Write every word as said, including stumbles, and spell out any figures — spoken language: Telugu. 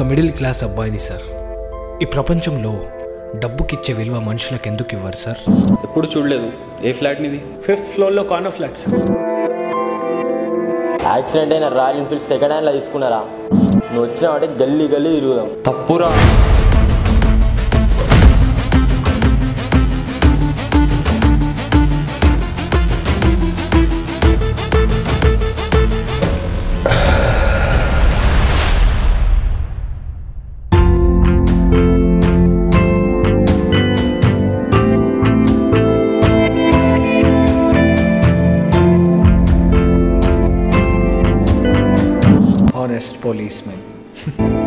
మిడిల్ క్లాస్ అబ్బాయిని సార్. ఈ ప్రపంచంలో డబ్బుకిచ్చే విలువ మనుషులకు ఎందుకు ఇవ్వరు సార్? ఎప్పుడు చూడలేదు. ఏ ఫ్లాట్ నీది? ఫిఫ్త్ ఫ్లోర్లో కార్నర్ ఫ్లాట్ సార్. యాక్సిడెంట్ అయిన రాయల్ ఎన్ఫీల్డ్ సెకండ్ హ్యాండ్లో తీసుకున్నారా? నువ్వు వచ్చినావంటే గల్లీ గల్లీ తిరుగుదాం. తప్పురా. Honest policeman.